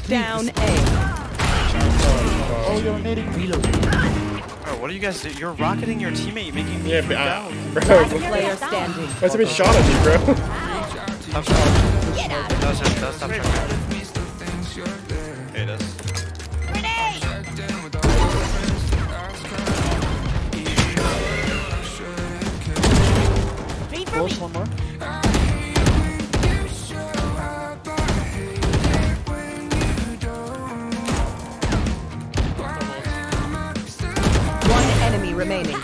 down A. Oh, you're nading. Reload. Bro, what are you guys doing? You're rocketing your teammate, making me freak out. Bro. Player standing. That's a bit shot at you, bro. Stop shot. Does stop shot. Okay, it does. Close, one more. One enemy remaining.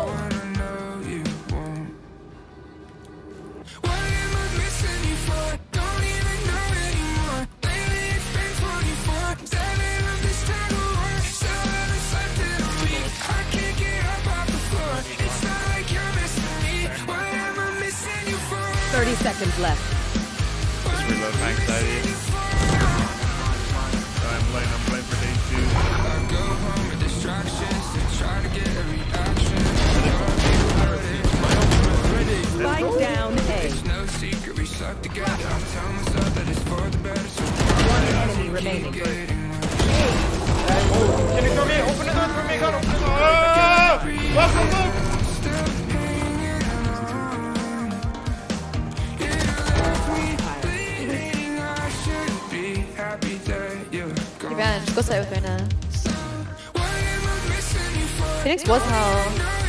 Seconds left. Just reload my anxiety. I'm playing for day 2. I go home with distractions to try to get a reaction. Spike down A. It's no secret we suck together. I'm telling myself that it's for the better. So one enemy remaining. Can you throw me? Open the door for me, God. Open the door. Look. Revenge, go side with her now. Phoenix was hell.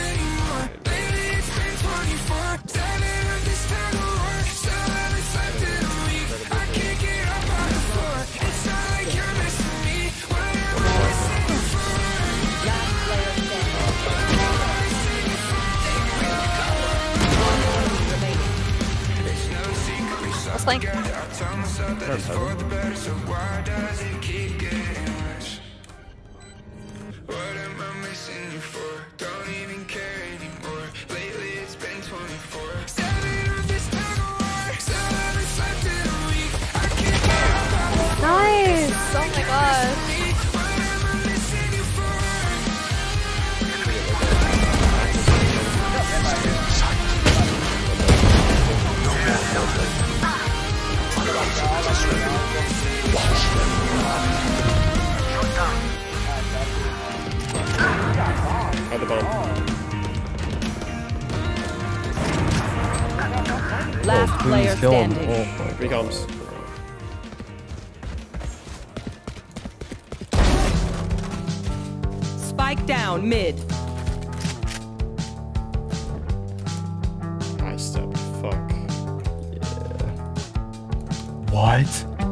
Let's link. What am I missing you for? Don't even care anymore. Lately it's been 24/7 of this time of work. So I've slept in a week. I can't get up. Nice! Oh my gosh. What am I missing you for? At the bottom. Last player standing. Here he comes. Spike down mid. I stepped. Fuck. What?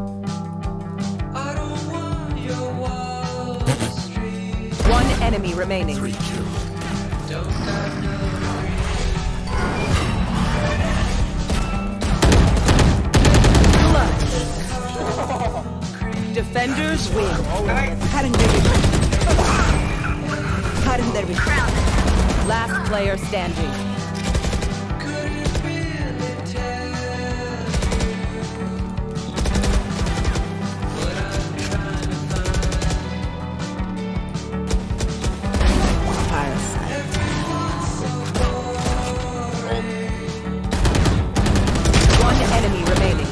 One enemy remaining. Defenders win. Last player standing. One enemy remaining.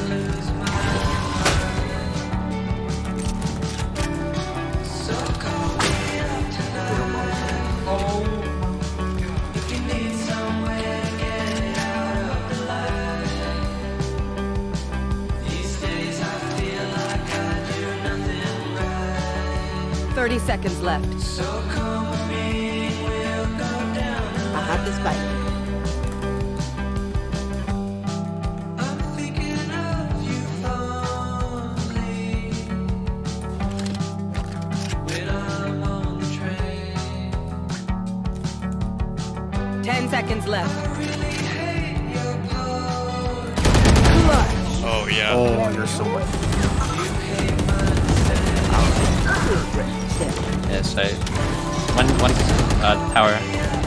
If you need somewhere to get out of the light, these days I feel like I do nothing right. 30 seconds left. So come with me, we'll go down the line. I have this fight. I'm thinking of you fondly when I'm on the train. 10 seconds left. Oh, yeah. Oh, you're so much. Yes, I. One tower.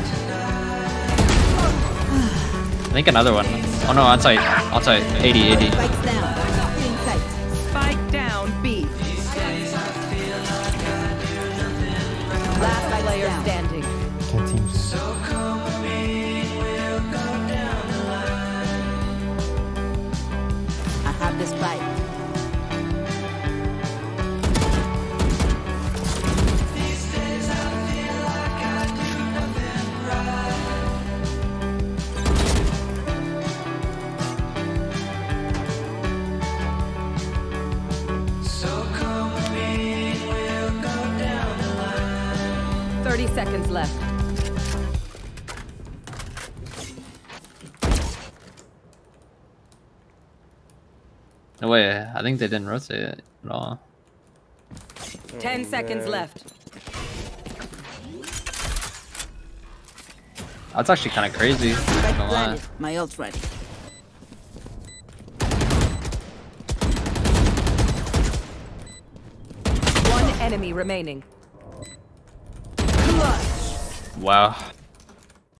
I think another one. Oh no, outside. 80. Spike down B. Last player standing. I have this fight. 30 seconds left. No way, I think they didn't rotate it at all. 10 seconds man. left. That's actually kind of crazy. Not gonna lie. Planted. My ult's ready. One enemy remaining. Wow.